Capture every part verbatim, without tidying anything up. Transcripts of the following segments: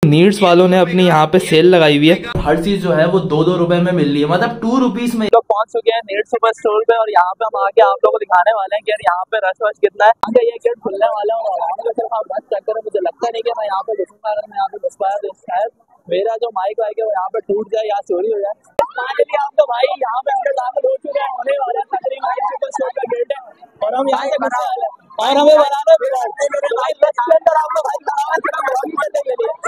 Needs वालों ने अपनी यहाँ पे सेल लगाई हुई है। हर चीज जो है वो दो दो रुपए में मिल रही है, मतलब टू रुपीज में। लोग पहुंच चुके हैं नीड्स सुपर स्टोर पे और यहाँ पे हम आके आप लोगों को दिखाने वाले हैं कि यार यहाँ पे रश वश कितना है। आगे ये गेट खुलने वाला है और आराम से सिर्फ आप बस चेक करें। मुझे लगता नहीं कि मैं यहाँ पे घुसूंगा। अगर मैं यहाँ पे घुस पाया तो शायद मेरा जो माइक वाइक है वो यहाँ पे टूट जाए या चोरी हो जाए। फाइनली आपको भाई यहाँ पे हम दाखिल हो चुके हैं, होने वाला है तकरीबन सुपर स्टोर का गेट है और हम यहाँ से घुसने वाले हैं और हमें बनाना भी भाई बस के अंदर आपको भाई करने के लिए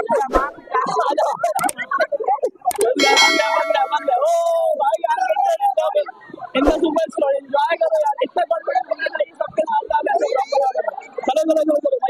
इनका सुपर स्टोर एंजॉय करो यार। इतना कॉन्फिडेंस होना चाहिए सबके साथ आप ऐसे चलो चलो चलो चलो।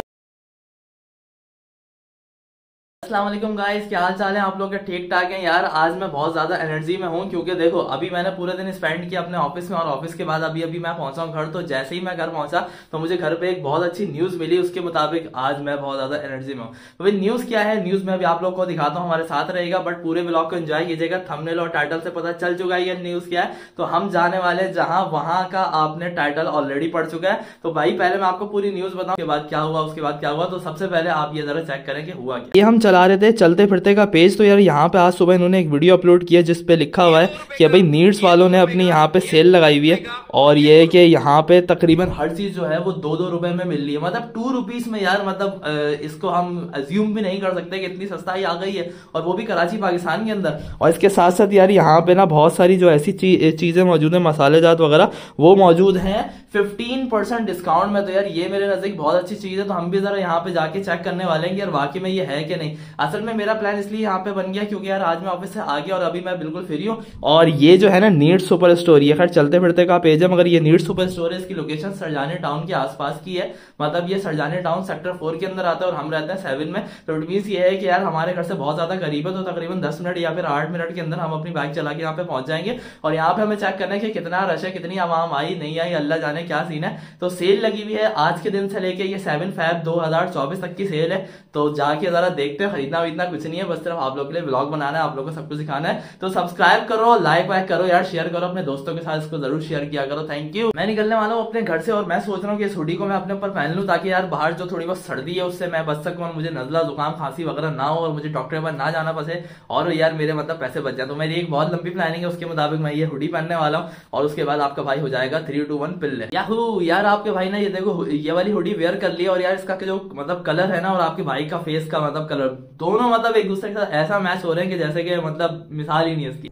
अस्सलाम वालेकुम गाइस, क्या हाल चाल है आप लोग के? ठीक ठाक हैं यार। आज मैं बहुत ज्यादा एनर्जी में हूँ क्योंकि देखो अभी मैंने पूरे दिन स्पेंड किया अपने ऑफिस में और ऑफिस के बाद अभी अभी मैं पहुंचा हूँ घर। तो जैसे ही मैं घर पहुंचा तो मुझे घर पे एक बहुत अच्छी न्यूज मिली, उसके मुताबिक आज मैं बहुत ज्यादा एनर्जी में हूँ। तो भाई न्यूज क्या है, न्यूज में अभी आप लोग को दिखाता हूँ, हमारे साथ रहेगा बट पूरे ब्लॉग को एंजॉय कीजिएगा। थंबनेल और टाइटल से पता चल चुका है ये न्यूज क्या है। तो हम जाने वाले जहां वहां का आपने टाइटल ऑलरेडी पढ़ चुका है। तो भाई पहले मैं आपको पूरी न्यूज बताऊं उसके बाद क्या हुआ उसके बाद क्या हुआ। तो सबसे पहले आप ये जरा चेक करें कि हुआ क्या। ये हम चला रहे थे चलते फिरते का पेज, तो यार यहाँ पे आज सुबह इन्होंने एक वीडियो अपलोड किया जिस पे लिखा हुआ है कि भाई नीड्स वालों ने अपनी यहाँ पे सेल लगाई हुई है और ये है कि यहाँ पे तकरीबन हर चीज जो है वो दो दो रुपए में मिल रही है, मतलब टू रुपीज में यार। मतलब इसको हम अज्यूम भी नहीं कर सकते कि इतनी सस्ताई आ गई है और वो भी कराची पाकिस्तान के अंदर। और इसके साथ साथ यार यहाँ पे ना बहुत सारी जो ऐसी चीजें मौजूद है, मसालेजात वगैरह वो मौजूद हैं फिफ्टीन परसेंट डिस्काउंट में। तो यार ये मेरे नजदीक बहुत अच्छी चीज है। तो हम भी जरा यहाँ पे जाके चेक करने वाले हैं कि यार वाकई में ये है कि नहीं। असल में मेरा प्लान इसलिए यहाँ पे बन गया क्योंकि यार आज मैं ऑफिस से आ गया और अभी मैं बिल्कुल फ्री हूँ। और ये जो है ना नीड्स सुपर स्टोर, ये खैर चलते फिरते का पेज है मगर ये नीड्स सुपर स्टोर है। इसकी लोकेशन सरजानी टाउन के आसपास की है, मतलब ये सरजानी टाउन सेक्टर फोर के अंदर आता है और हम रहते हैं सेवन में। तो इट मीन्स ये है कि यार हमारे घर से बहुत ज्यादा करीब है। तो तकरीबन दस मिनट या फिर आठ मिनट के अंदर हम अपनी बाइक चला के यहाँ पे पहुंच जाएंगे और यहाँ पे हमें चेक करना है कि कितना रश है, कितनी आवाम आई नहीं आई, अल्लाह जाने क्या सीन है। तो सेल लगी हुई है आज के दिन से लेके ये सेवन फैब दो हजार चौबीस तक की सेल है। तो जाके जरा देखते हैं, खरीदना वरीदना कुछ नहीं है, बस सिर्फ आप लोग के लिए व्लॉग बनाना है, आप लोग को सब कुछ सिखाना है। तो सब्सक्राइब करो, लाइक वाइक करो यार, शेयर करो अपने दोस्तों के साथ, इसको जरूर शेयर किया करो। Thank you. मैं निकलने वाला हूँ अपने घर से और मैं सोच रहा हूँ कि इस हुडी को मैं अपने ऊपर पहन लूँ ताकि यार बाहर जो थोड़ी बहुत सर्दी है उससे मैं बच सकूँ और मुझे नजला जुकाम खांसी वगैरह ना हो और मुझे डॉक्टर के पास ना जाना पड़े और यार मेरे मतलब पैसे बच जाए। तो मेरी एक बहुत लंबी प्लानिंग है, उसके मुताबिक मैं ये हुडी पहनने वाला हूँ और उसके बाद आपका भाई हो जाएगा थ्री टू वन पिल्ले याहू। यार आपके भाई ने ये देखो ये वाली हुडी वेयर कर लिया और यार इसका जो मतलब कलर है ना और आपके भाई का फेस का मतलब कलर दोनों मतलब एक दूसरे के साथ ऐसा मैच हो रहे हैं कि जैसे कि मतलब मिसाल ही नहीं है इसकी।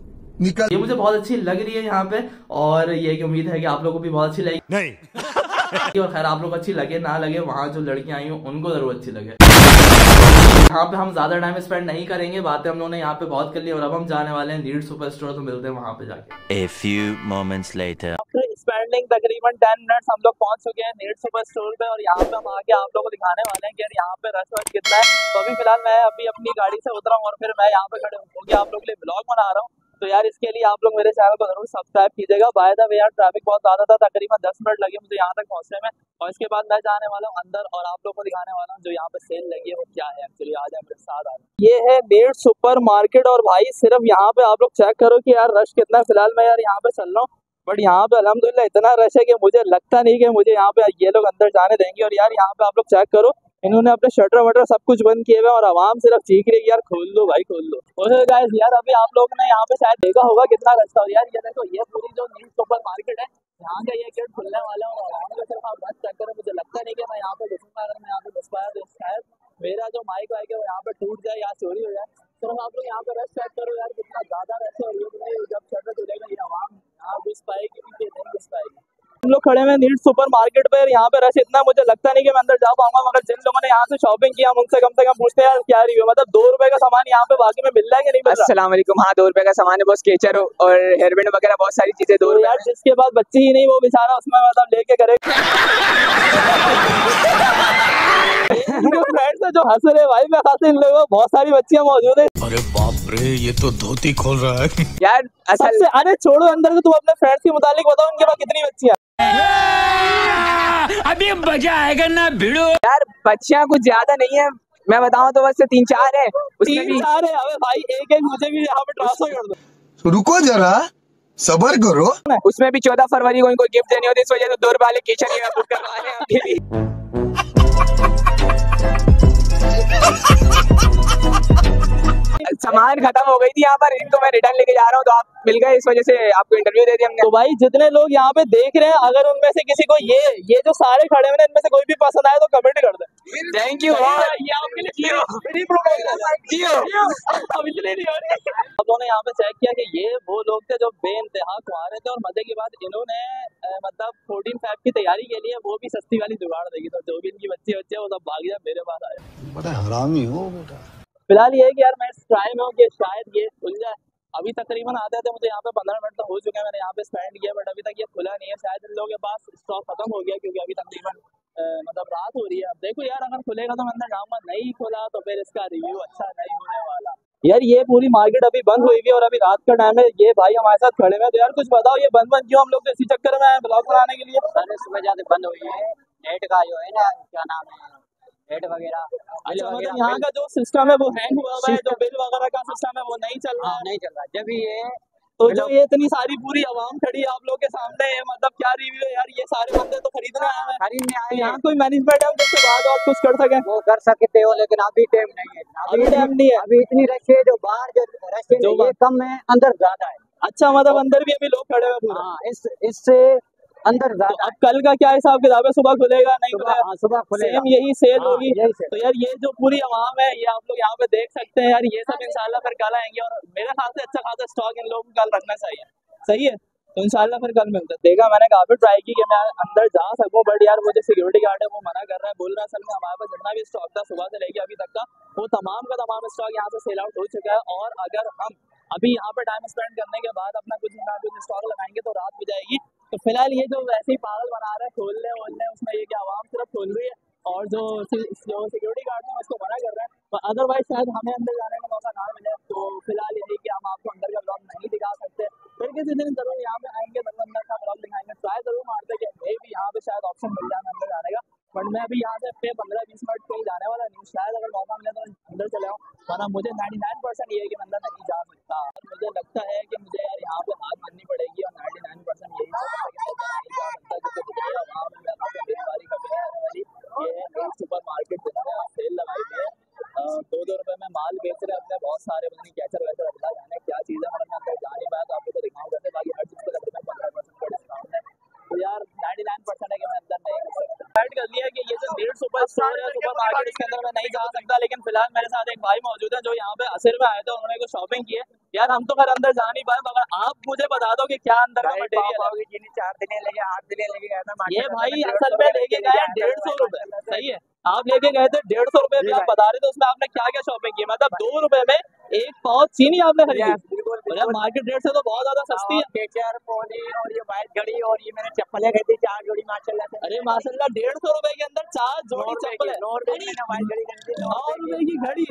ये मुझे बहुत अच्छी लग रही है यहाँ पे और ये की उम्मीद है कि आप लोगों को भी बहुत अच्छी लगेगी नहीं और खैर आप लोग अच्छी लगे ना लगे, वहां जो लड़कियां आई हो उनको जरूर अच्छी लगे। यहाँ पे हम ज्यादा टाइम स्पेंड नहीं करेंगे, बातें हम लोगों ने यहाँ पे बहुत कर ली और अब हम जाने वाले हैं नीड्स सुपर स्टोर। तो मिलते हैं वहां पे जाके। A few moments later. Spending तकरीबन टेन मिनट्स हम लोग पहुंच चुके हैं नीड्स सुपर स्टोर पे और यहाँ पे हम आके आप लोगों को दिखाने वाले हैं कि यार यहाँ पे रश वश कितना है। तो अभी फिलहाल मैं अभी अपनी गाड़ी से उतरा हूँ और फिर मैं यहाँ पे खड़े होकर आप लोग के लिए ब्लॉग बना रहा हूँ। तो यार इसके लिए आप लोग मेरे चैनल को जरूर सब्सक्राइब कीजिएगा। बाय द वे यार ट्रैफिक बहुत ज्यादा था, तकरीबन दस मिनट लगे मुझे यहाँ तक पहुंचने में और इसके बाद मैं जाने वाला हूँ अंदर और आप लोग को दिखाने वाला हूँ जो यहाँ पे सेल लगी है वो क्या है एक्चुअली। आज मेरे साथ आ ये है नीड्स सुपर मार्केट और भाई सिर्फ यहाँ पे आप लोग चेक करो कि यार रश कितना। फिलहाल मैं यार यहाँ पे चल रहा हूँ बट यहाँ पे अल्हम्दुलिल्लाह इतना रश है कि मुझे लगता नहीं कि मुझे यहाँ पे ये लोग अंदर जाने देंगे। और यार यहाँ पे आप लोग चेक करो, इन्होंने अपने शटर वटर सब कुछ बंद किए हुए और आवाम सिर्फ चीख रही है यार खोल दो भाई खोल दो। और गाइस यार अभी आप लोग ने यहाँ पे शायद देखा होगा कितना रश था और यार ये देखो ये पूरी जो नीड्स सुपर मार्केट है यहाँ का ये गेट खुलने वाला है और आराम से सिर्फ आप बस चेक करें। मुझे लगता नहीं कि मैं यहाँ पे घुसूंगा। अगर मैं यहाँ पे घुस पाया तो शायद मेरा जो माइक वाइक है वो यहाँ पे टूट जाए या चोरी हो जाए। सिर्फ आप लोग यहाँ पे रश चेक करो यार कितना ज्यादा रश है और ये जब शटर खुलेगा ये आवाम यहाँ घुस पाएगी कि नहीं घुस पाएगी। हम लोग खड़े हुए नीड्स सुपर मार्केट पे, यहाँ पे रश इतना मुझे लगता नहीं कि मैं अंदर जा पाऊंगा मगर जिन लोगों ने यहाँ से शॉपिंग किया हम उनसे कम से कम पूछते हैं यार क्या रिव्यू, मतलब दो रुपए का सामान यहाँ पे बाकी में मिल रहा है कि नहीं मिल रहा। अस्सलाम वालेकुम। हाँ दो रुपए का सामान है, बहुत स्केचर और हेयरबैंड वगैरह बहुत सारी चीजें दो यार जिसके पास बच्चे ही नहीं वो बेचारा उसमें मतलब लेके करेगा। फ्रेंड्स जो हंस रहे भाई मैं खास इन लोगों बहुत सारी बच्चियां मौजूद है। अरे बाप रे ये तो धोती खोल रहा है यार असल से। अरे छोड़ो अंदर को, तुम अपने फ्रेंड्स के मुतालिक बताओ उनके पास कितनी बच्चियां। अभी मजा आएगा ना भिड़ो। यार बच्चियां कुछ ज्यादा नहीं है, मैं बताऊं तो बस तीन चार है। उसमें तीन चार है। अबे भाई एक एक मुझे भी यहाँ पे ट्रांसफर कर दो। रुको जरा सबर करो। उसमें भी चौदह फरवरी को इनको गिफ्ट देनी होती है, इस वजह से दो रुपए वाले किचन ही बुक करवा रहे हैं। सामान खत्म हो गई थी यहाँ पर, इनको मैं रिटर्न लेके जा रहा हूँ, तो आप मिल गए, इस वजह से आपको इंटरव्यू दे दिया हमने। तो भाई जितने लोग यहाँ पे देख रहे हैं, अगर उनमें से किसी को ये ये जो सारे खड़े हुए हैं इनमें से कोई भी पसंद आए तो कमेंट कर दे। Thank you. ये आपके लिए फ्री प्रमोशन है। अब इसलिए नहीं हो रही। हम लोगों ने यहाँ पे चेक किया कि ये वो लोग थे जो बेइंतहा कुंवारे थे, और मजे की बात इन्होंने अ, मतलब फोर्टीन फाइव की तैयारी के लिए वो भी सस्ती वाली जुगाड़ देगी, तो जो भी इनकी बच्चे बच्चे वो सब भाग जाए मेरे पास आए। बड़ा हरामी हो बेटा। फिलहाल ये है कि यार मैं ट्राई में हूँ कि शायद ये खुल जाए। अभी तकरीबन आते थे मुझे यहाँ पे पंद्रह मिनट तो हो चुके हैं, मैंने यहाँ पे स्पेंड किया, बट अभी तक ये खुला नहीं है। शायद इन लोगों के पास स्टॉक खत्म हो गया, क्योंकि अभी तकरीबन अ, मतलब रात हो रही है। अब देखो यार, अगर खुलेगा तो मैं अंदर जाऊंगा, नहीं खुला तो फिर इसका रिव्यू अच्छा नहीं होने वाला। यार ये पूरी मार्केट अभी बंद हुई हुई है और अभी रात का टाइम है। ये भाई हमारे साथ खड़े हैं, तो यार कुछ बताओ ये बंद बंद क्यों? हम लोग तो इसी चक्कर में आए ब्लॉग बनाने के लिए। सर इस वजह से बंद हुई है, नेट का जो है ना, क्या नाम है, नेट वगैरह। अच्छा, मतलब यहाँ का जो सिस्टम है वो हैंग हुआ हुआ है, जो बिल वगैरह का सिस्टम है वो नहीं चल रहा है। नहीं चल रहा। जब ये तो जो ये इतनी सारी पूरी आवाम खड़ी है आप लोग के सामने है, मतलब क्या रिव्यू है यार? ये सारे बंदे तो खरीदने आए हैं, खरीदने आए यहाँ कोई मैनेजमेंट है जिससे बात और कुछ कर सके? वो कर सकते हो, लेकिन अभी टाइम नहीं है। अभी टाइम नहीं है। अभी इतनी रश है, जो बाहर जो रश है जो ये कम है, अंदर ज्यादा है। अच्छा, मतलब अंदर भी अभी लोग खड़े हुए पूरे। हाँ, इस इससे अंदर तो ज्यादा। अब कल का क्या हिसाब किताब है? सुबह खुलेगा नहीं खुलेगा? हाँ, सुबह खुलेगा। सेम यही सेल हाँ, होगी। यही सेल। तो यार ये जो पूरी आवाम है, ये आप लोग यहाँ पे देख सकते हैं यार, ये सब इंशाल्लाह फिर कल आएंगे, और मेरे ख्याल से अच्छा खासा स्टॉक इन लोगों को कल रखना चाहिए। सही है, तो इंशाल्लाह फिर कल मिलते हैं। देखा, मैंने काफी ट्राई की कि मैं अंदर जा सकूं, बट यार वो जो सिक्योरिटी गार्ड है वो मना कर रहा है, बोल रहा है असल में हमारे पास जितना भी स्टॉक था सुबह से लेके अभी तक का, वो तमाम का तमाम स्टॉक यहाँ से सेल आउट हो चुका है। और अगर हम अभी यहाँ पे टाइम स्पेंड करने के बाद अपना कुछ ना कुछ स्टॉक लगाएंगे तो रात हो जाएगी। तो फिलहाल ये जो वैसे ही पागल बना रहे हैं खोलने वोलने, उसमें ये कि आवाम सिर्फ खोल रही है और जो जो सिक्योरिटी गार्ड है उसको मना कर रहे हैं। पर अदरवाइज शायद हमें अंदर जाने का मौका ना मिले। तो फिलहाल यही कि हम आपको अंदर का ब्लॉग नहीं दिखा सकते, फिर किसी दिन जरूर यहाँ पे आएंगे, जरूर अंदर का ब्लॉग दिखाएंगे। ट्राई जरूर मारते कि मे भी यहाँ पे शायद ऑप्शन मिल जाए अंदर जाने का, बट मैं अभी यहाँ से पे पंद्रह बीस मिनट कहीं जाने वाला नहीं। शायद अगर मौका मिले तो अंदर चले आऊँ, वरना मुझे नाइन्टी नाइन परसेंट ये है कि मैं अंदर नहीं जा सकता। मुझे लगता है कि मुझे यार यहाँ पे हाथ माननी पड़ेगी, और नाइन्टी नाइन परसेंट यही सुपर मार्केट जिसमें सेल लगाई हुई है, दो दो रुपए में माल बेच रहे हैं अपने बहुत सारे, पता नहीं कैचर वैचर अगला जाने क्या चीज़ है, मतलब मैं अंदर जा नहीं पाया तो आप लोग को दिखाऊंगा कैसे। बाकी हर चीज़ को लग रहा है पंद्रह परसेंट का डिस्काउंट है, तो यार नाइन्टी नाइन परसेंट है कि मैं अंदर नहीं घुस सकता। डिसाइड कर लिया कि ये जो नीड सुपर स्टोर है, सुपर मार्केट, इसके अंदर मैं नहीं जा सकता। लेकिन फिलहाल मेरे साथ एक भाई मौजूद है जो यहाँ पे असर में आए थे, उन्होंने कुछ शॉपिंग की है। यार हम तो खैर अंदर जा नहीं पाए, मगर आप मुझे बता दो कि क्या अंदर का मटेरियल है। चार दिन लगे, आठ दिन लगे। ये भाई असल में लेके गए डेढ़ सौ रुपए, सही है, आप लेके गए थे डेढ़ सौ रुपए में, आप बता रहे थे उसमें आपने क्या क्या शॉपिंग की? मतलब दो रुपए में एक पाउच चीनी आपने खरीदी। यार मार्केट रेट से तो बहुत ज्यादा सस्ती है। केचर, पोनी और ये वाइट घड़ी और ये मैंने चप्पलें खरीदी चार जोड़ी माशाल्लाह से। अरे माशाल्लाह, डेढ़ सौ रुपए के अंदर चार जोड़ी चप्पल है। नौ रुपए की मैंने वाइट घड़ी खरीदी, नौ रुपए की घड़ी।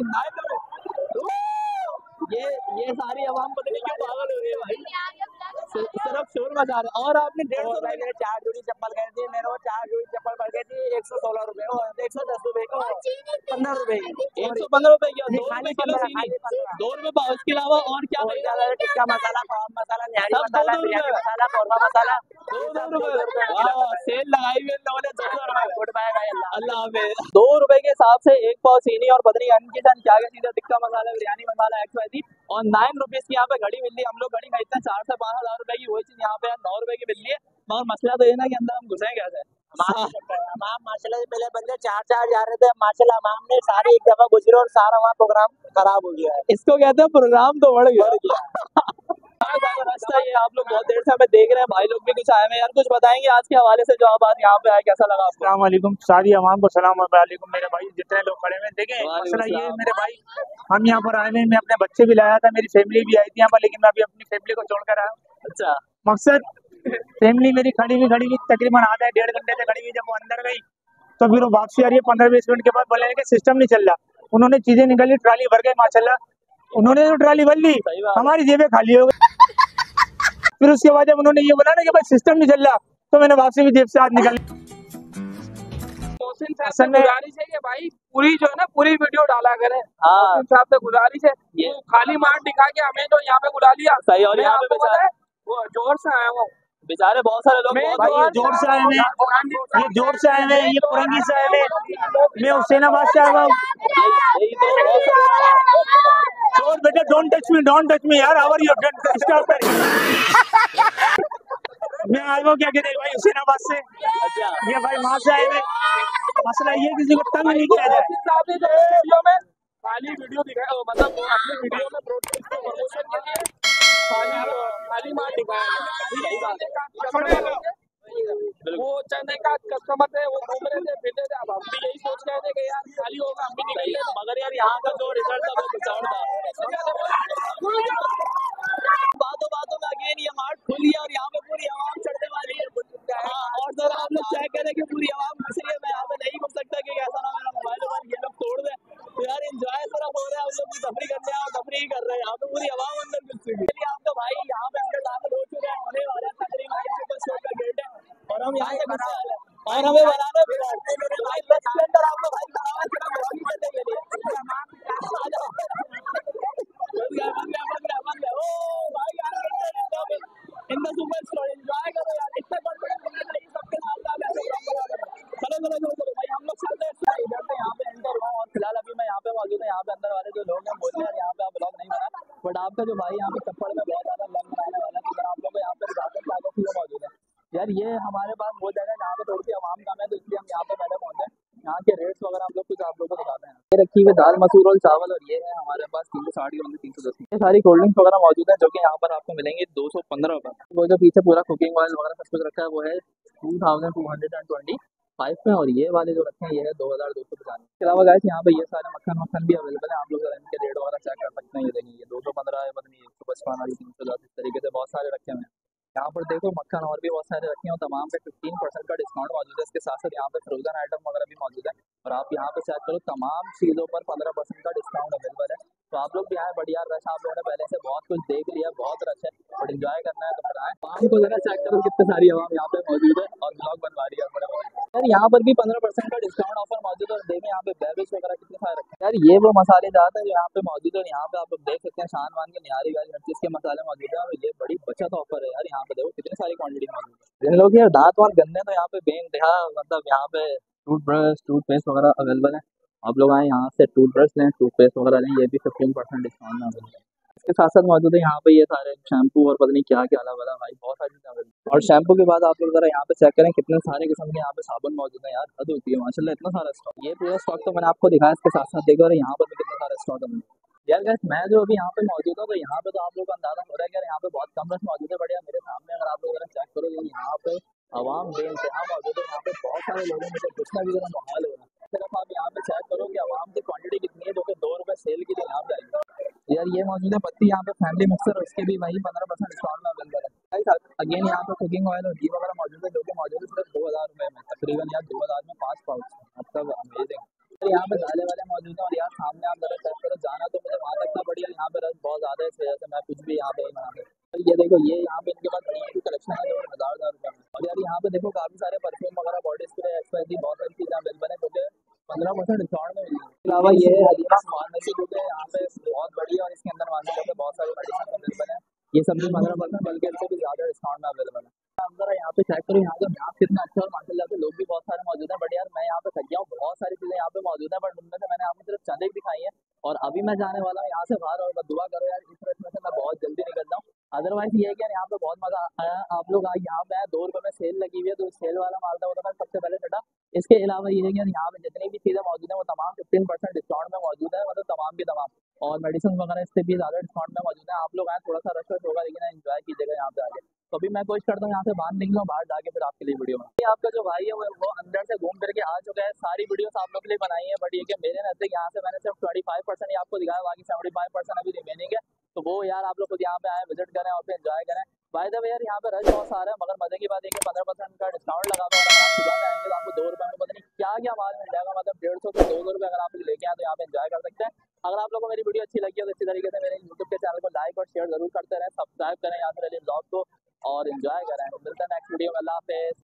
ये ये सारी आवाम पता नहीं क्यों पागल हो रही है भाई, सिर्फ शोर मचा रहे। और आपने डेढ़ सौ रुपए मैंने चार जोड़ी चप्पल खरीदी, मेरे को चार जोड़ी चप्पल पड़ गई थी एक सौ सोलह रुपए को, एक सौ दस रुपए को, पंद्रह रुपए की, एक सौ पंद्रह रुपए की, दो रुपए किलो चीनी, दो रुपए पाव। इसके अलावा और क्या और टिक्का मसाला, पाव मसाला, निहारी सब मसाला, दो दो बिरयानी रुपए। मसाला, कौरमा मसाला, दो दो रुपए। वाह, सेल लगाई हुई है लोगों ने, दो सौ रुपए। गुड बाय भाई, अल्लाह अल्लाह हाफिज़। दो रुपए के हिसाब से एक पाव चीनी और पता नहीं अनकी जान क्या क्या चीजें, tikka masala, biryani masala, X Y Z, और नाइन रुपीज की यहाँ पे घड़ी मिल रही है। हम लोग घड़ी खरीदते हैं चार से पाँच हजार रुपए की, वही चीज यहाँ पे नौ रुपए की मिल रही है। मगर मसला तो ये ना कि अंदर हम घुसे कैसे। हमाम माशाल्लाह पहले बंदे चार चार जा रहे थे, माशाल्लाह हमाम ने सारे एक दफा गुजरे और सारा वहाँ प्रोग्राम खराब हो गया है। इसको कहते हैं प्रोग्राम तो बढ़ गया। रास्ता ये आप लोग बहुत देर से हमें देख रहे हैं, भाई लोग भी कुछ आए हैं। यार कुछ बताएंगे आज के हवाले से जो आप आज यहाँ पे आए, कैसा लगा आपको? अस्सलाम वालेकुम, सारी अवाम को सलाम वालेकुम। मेरे भाई जितने लोग खड़े हुए देखें, मसला ये है मेरे भाई, हम यहाँ पर आए हुए, मैं अपने बच्चे भी लाया था, मेरी फैमिली भी आई थी यहाँ पर, लेकिन मैं अभी अपनी फैमिली को छोड़कर आया। अच्छा, मकसद फैमिली मेरी खड़ी हुई खड़ी हुई तकरीबन आधा डेढ़ घंटे से खड़ी हुई, जब वो अंदर गई तो फिर वो वापसी आ रही है पंद्रह बीस मिनट के बाद, बोले कि सिस्टम नहीं चल रहा। उन्होंने चीजें निकाली, ट्राली भर गई माशाल्लाह, उन्होंने तो ट्राली भर ली, हमारी जेबें खाली हो गई। फिर उसके बाद जब उन्होंने ये बोला ना कि भाई सिस्टम नहीं चल रहा, तो मैंने वापसी भी जेब से हाथ निकाली। मोहसिन गुजारिश है कि भाई पूरी जो है ना पूरी वीडियो डाला करें। हाँ, साहब से गुजारिश है, ये खाली मार्ट दिखा के हमें तो यहाँ पे बुला लिया। सही। और यहाँ पे बेचारे वो जोर से आया हूँ, बेचारे बहुत सारे लोग भाई ये जोर से आए हुए, ये जोर से आए हुए, ये पुरंगी से आए हुए, मैं हुसैनाबाद से आया हूँ। यही तो शोर यार बेटा don't touch me don't touch me यार आवर यू स्टॉप कर। मैं आया हूँ क्या कहते हैं भाई हुसैनाबाद से। अच्छा ये भाई वहां से आए हुए, मसला ये किसी को तंग नहीं किया जाए। वीडियो में खाली वीडियो दिखाया, मतलब वो अपने वीडियो में प्रमोशन के लिए खाली खाली माल दिखाया। वो चने का कस्टमर थे, वो घूम रहे थे फिर रहे थे। अब हम भी यही सोच रहे थे कि यार खाली होगा हम भी निकलेंगे, मगर यार यहाँ का जो रिजल्ट था वो बिचार था। बातों बातों में अगेन ये मार्ट खुली है और यहाँ पे पूरी आवाम चढ़ने वाली है। हाँ, और सर आप लोग चेक करें कि पूरी आवाम घुस रही है। मैं यहाँ पे नहीं घुस सकता कि ऐसा ना मेरा मोबाइल वोबाइल ये लोग तोड़ दे। तो यार एंजॉय सिर्फ हो रहा है, हम लोग भी तफरी करते हैं और तफरी कर रहे हैं। यहाँ पे पूरी आवाम अंदर घुस चुकी है। आपका भाई यहाँ पे अंदर दाखिल हो चुका है, होने वाला है तकरीबन सुपर स्टोर का गेट है और हम यहाँ से घुसने वाले हैं और हमें बनाना भी है। भाई बस के अंदर आपको भाई बनाना सिर्फ ब्लॉगिंग करने के लिए। In the super store enjoy करो यार, इतना कॉन्फिडेंस नहीं सबके साथ आप ऐसे काम करा रहे हो। चलो चलो चलो चलो भाई हम लोग चलते हैं इधर से यहाँ पे एंटर हुआ और फिलहाल अभी मैं यहाँ पे मौजूद है। यहाँ पे अंदर वाले जो लोग हैं बोल रहे हैं यहाँ पे आप ब्लॉग नहीं बना, बट आपका जो भाई यहाँ पे चप्पड़ में बहुत ज्यादा ब्लॉग बनाने वाला है। तो आप लोग को यहाँ पे ज्यादा लागत की मौजूद है यार। ये हमारे पास वो जगह है जहाँ पे थोड़ी सी आवाम कम है, तो इसलिए हम यहाँ पे पहले पहुंचे। यहाँ के रेट्स वगैरह हम लोग कुछ आप लोगों को बताते हैं। ये रखी हुई दाल मसूर और चावल और ये है हमारे पास तीन सौ साठ की तीन सौ दस। ये सारी कोल्ड ड्रिंक्स वगैरह मौजूद है जो कि यहाँ पर आपको मिलेंगे दो सौ पंद्रह रुपये। वो जो पीछे पूरा कुकिंग ऑयल वगैरह सब कुछ रखा है वो है two thousand two hundred and twenty five में, और ये वाले जो रखे हैं ये है दो हज़ार दो सौ पचानवे। इसके अलावा गाइस यहाँ पे ये सारे मक्खन मक्खन भी अवेलेबल है, आप लोग इनके रेट वगैरह चेक कर सकते हैं। ये देखिए ये दो सौ पंद्रह है, पता नहीं एक सौ पचपन वाली तीन सौ दस, इस तरीके से बहुत सारे रखे हुए हैं। यहाँ पर देखो मक्खन और भी बहुत सारे रखे हैं, तमाम पे फिफ्टीन परसेंट का डिस्काउंट मौजूद है। इसके साथ साथ यहाँ पे फ्रोजन आइटम वगैरह भी मौजूद है और आप यहाँ पे चेक करो तमाम चीज़ों पर पंद्रह परसेंट का डिस्काउंट अवेलेबल है। तो आप लोग भी आए, बढ़िया रश आप लोगों ने पहले से बहुत कुछ देख लिया, बहुत रश है और इन्जॉय करना है तो फिर आए। आवाम को जरा चेक करो कितनी सारी आवाम यहाँ पे मौजूद है और ब्लॉग बनवा रही है बड़े बड़े। यार यहाँ पर भी पंद्रह परसेंट का डिस्काउंट ऑफर मौजूद है और देखें यहाँ पे बेवरेज वगैरह कितने सारे रखे हैं। यार ये वो मसाले ज़्यादा है जो यहाँ पे मौजूद है और यहाँ पे आप लोग देख सकते हैं शान वान के निहारी वाली हर चीज़ के मसाले मौजूद है और ये बड़ी बचत ऑफर है यार। यहाँ पे देखो कितनी सारी क्वांटिटी मौजूद है। जिन लोग यार दांत वांत गंदे तो यहाँ पे बेइंतहा मतलब यहाँ पे टूथब्रश टूथपेस्ट वगैरह अवेलेबल है। आप लोग आए यहाँ से टूथब्रश लें, टूथपेस्ट वगैरह लें, ये भी फिफ्टीन परसेंट डिस्काउंट में अवेलेबल है। इसके साथ साथ मौजूद है यहाँ पे ये सारे शैम्पू और पता नहीं क्या क्या अलग अलग भाई बहुत सारी चीज़ें अवेलेबल। और शैम्पू के बाद आप लोग जरा यहाँ पे चेक करें कितने सारे किस्म के यहाँ पे साबुन मौजूद है यार, हद होती है माशाल्लाह इतना सारा स्टॉक। ये पूरा स्टॉक तो मैंने आपको दिखाया, इसके साथ साथ देखो यहाँ पर भी कितना सारा स्टॉक है यार। गैस मैं जो अभी यहाँ पे मौजूद हूँ तो यहाँ पे तो आप लोग को अंदाजा हो रहा है कि यहाँ पे बहुत कम रश मौजूद है। बढ़िया मेरे सामने अगर आप लोग जरा चेक करो यहाँ पे आवाम बेइंतहा मौजूद है। यहाँ पे बहुत सारे लोगों में घुसना भी जरा माहौल हो रहा है। सिर्फ आप यहाँ पे चेक करो कि आवाम की क्वांटिटी कितनी है जो कि दो रुपए सेल के लिए यहाँ पे आएगी। यार ये मौजूद है पत्ती यहाँ पे फैमिली मिक्सर, उसके भी वही पंद्रह परसेंट डिस्काउंट में अवेलेबल है। अगेन यहाँ पे कुकिंग ऑयल और घी वगैरह मौजूद है जो कि मौजूद है सिर्फ दो हज़ार रुपये में, तकरीबन यार दो हज़ार में पाँच पाउच, मतलब अमेजिंग। तो यहाँ पे दालें वाले मौजूद है और यार सामने आप जरा चेक करो, जाना तो मुझे वहाँ तक था बढ़िया, यहाँ पे रश बहुत ज़्यादा है इस वजह से मैं कुछ भी यहाँ पे नहीं बना सकता। ये देखो ये यहाँ पे इनके पास बढ़िया की कलेक्शन है जो हज़ार हज़ार रुपये में। और यार यहाँ पे देखो काफ़ी सारे परफ्यूम वगैरह बॉडी स्प्रे एक्सपायरी बहुत सारी चीज़ें अवेलेबल है जो कि पंद्रह परसेंट डिस्काउंट में मिली है। इसके अलावा ये हलीमा फार्मेसी जो कि यहाँ पे बहुत बढ़िया और इसके अंदर मानने के बहुत सारी मेडिसिन अवेलेबल है, ये सब भी पंद्रह परसेंट बल्कि इससे भी ज़्यादा डिस्काउंट में अवेलेबल है। अंदर यहाँ पे चेक करो यहाँ का मैप कितना अच्छा और माशाल्लाह से लोग भी बहुत सारे मौजूद हैं। बट यार मैं यहाँ पे थक गया हूँ, बहुत सारी चीज़ें यहाँ पे मौजूद है बट उनमें से मैंने आपको सिर्फ चंद एक दिखाई है और अभी मैं जाने वाला हूँ यहाँ से बाहर और दुआ करो यार इस रश में से मैं बहुत जल्दी निकल जाऊँ। अदरवाइज ये है कि यार यहाँ पे बहुत मजा आया। आप लोग आज यहाँ पे आए, दो रुपये में सेल लगी हुई है तो सेल वाला माल था वो तो मैं सबसे पहले चढ़ा। इसके अलावा ये है कि यहाँ पे जितनी भी चीज़ें मौजूद है वो तमाम फिफ्टीन परसेंट डिस्काउंट में मौजूद है, मतलब तमाम की तमाम, और मेडिसिन वगैरह इससे भी ज़्यादा डिस्काउंट में मौजूद है। आप लोग आए, थोड़ा सा रश रश होगा लेकिन एंजॉय कीजिएगा यहाँ पे आके। तो अभी मैं कोशिश करता हूँ यहाँ से बाहर निकलूँ, बाहर जाके फिर आपके लिए वीडियो में। ये आपका जो भाई है वो, वो अंदर से घूम फिर के आ चुका है, सारी वीडियोस आप लोग के लिए बनाई है बट ये कि मेरे नजदीक यहाँ से मैंने सिर्फ ट्वेंटी फाइव परसेंट आपको दिखाया, बाकी सेवेंटी फाइव परसेंट अभी रिमेनिंग है। तो वो यार आप लोग खुद यहाँ पे आए, विजिट करें और फिर एंजॉय करें। बाय द वे यार यहाँ पे रश बहुत सारा है मगर मजे की बात है कि पंद्रह परसेंट का डिस्काउंट लगा हुआ है। अगर आप सुबह में आएंगे तो आपको दो रुपये में पता नहीं क्या क्या माल मिल जाएगा, मतलब डेढ़ सौ से दो सौ रुपये अगर आप लेके आए तो यहाँ पे एंजॉय कर सकते हैं। अगर आप लोगों को मेरी वीडियो अच्छी लगी हो तो इसी तरीके से मेरे यूट्यूब के चैनल को लाइक और शेयर जरूर करते रहें, सब्सक्राइब करें यहाँ से रलीम ब्लॉग को और एंजॉय करें। मिलते हैं नेक्स्ट वीडियो में, अल्लाह हाफिज़।